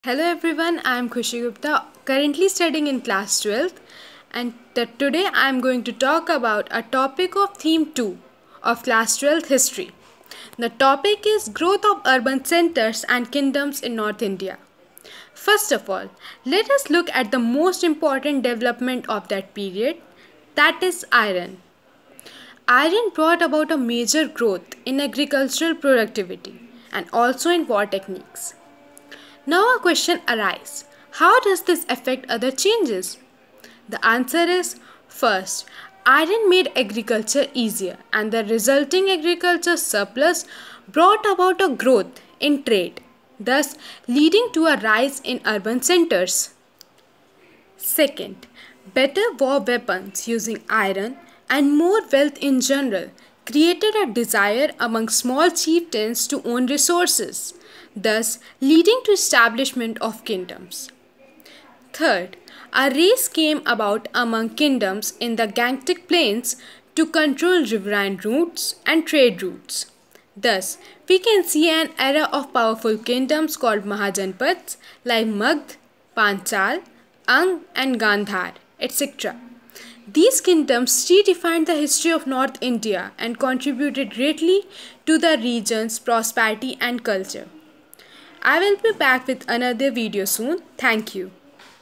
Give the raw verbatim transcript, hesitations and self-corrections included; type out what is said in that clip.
Hello everyone, I am Khushi Gupta, currently studying in class twelfth, and t- today I am going to talk about a topic of theme two of class twelfth history. The topic is growth of urban centers and kingdoms in North India. First of all, let us look at the most important development of that period, that is iron. Iron brought about a major growth in agricultural productivity and also in war techniques. Now a question arises, how does this affect other changes? The answer is, first, iron made agriculture easier and the resulting agriculture surplus brought about a growth in trade, thus leading to a rise in urban centers. Second, better war weapons using iron and more wealth in general created a desire among small chieftains to own resources, thus leading to establishment of kingdoms. Third, a race came about among kingdoms in the Gangetic plains to control riverine routes and trade routes. Thus, we can see an era of powerful kingdoms called Mahajanpads like Magध, Panchal, Ang and Gandhar, et cetera. These kingdoms redefined the history of North India and contributed greatly to the region's prosperity and culture. I will be back with another video soon. Thank you.